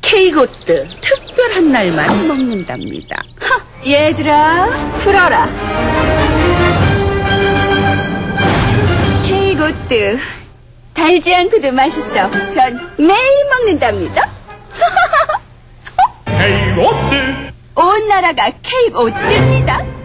케이고트 특별한 날만 먹는답니다. 얘들아, 풀어라. 케이고트 달지 않고도 맛있어. 전 매일 먹는답니다. 케이고트 온 나라가 케이고트입니다.